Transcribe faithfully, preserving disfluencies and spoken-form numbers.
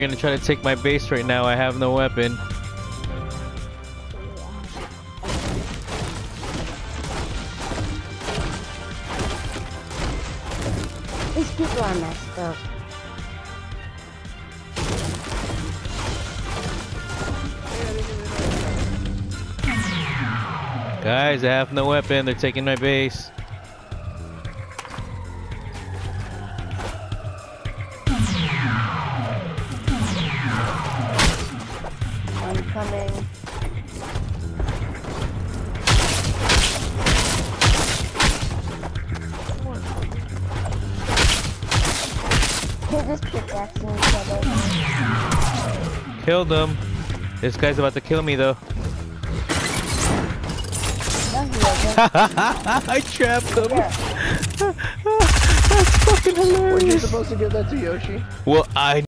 Gonna try to take my base right now. I have no weapon. These people are messed up. Guys, I have no weapon. They're taking my base. I'm coming. They're just pickaxing each other. Killed them. This guy's about to kill me though. No, he isn't. I trapped him. Yeah. That's fucking hilarious. Weren't you supposed to give that to Yoshi? Well, I